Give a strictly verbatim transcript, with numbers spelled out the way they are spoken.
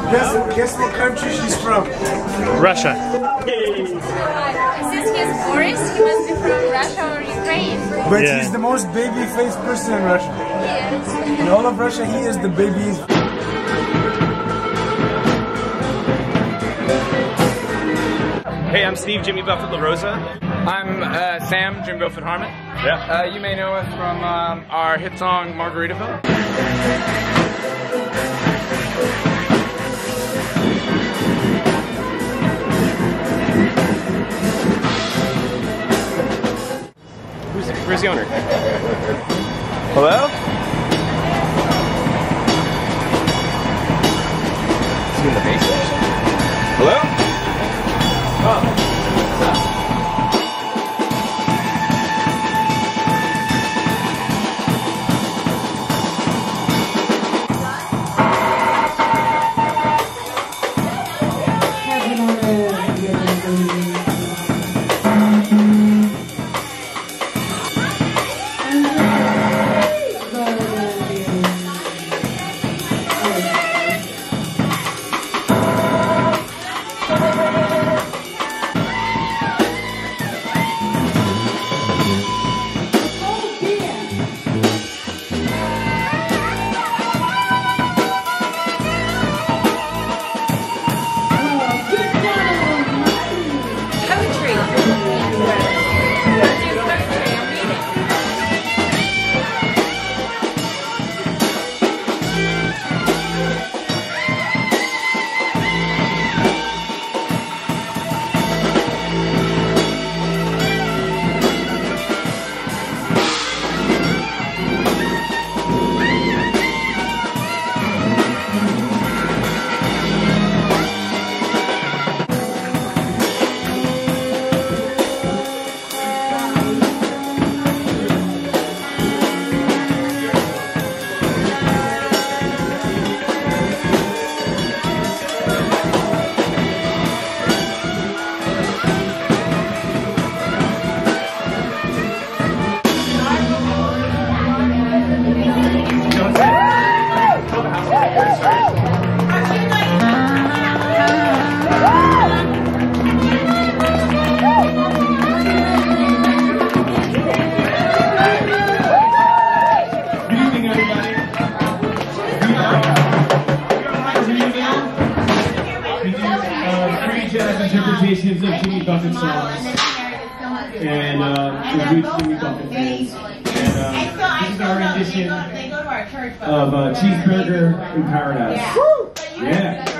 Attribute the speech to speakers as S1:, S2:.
S1: Guess, guess what country she's from?
S2: Russia.
S3: Since he's Boris, he must be from Russia or Ukraine.
S1: But
S2: Yeah.
S1: he's the most baby-faced person in Russia.
S3: He is.
S1: In all of Russia, he is the baby.
S4: Hey, I'm Steve, Jimmy Buffett La Rosa.
S5: I'm uh, Sam, Jim Buffett Harmon.
S4: Yeah.
S5: Uh, you may know us from um, our hit song Margaritaville.
S4: Who's, where's the owner? Hello? Is he in the basement? Hello? Oh.
S6: Interpretations of Jimmy Buffett songs, and uh, the good Jimmy Buffett fans. And uh, this is our rendition of uh, Cheeseburger in Paradise. Yeah.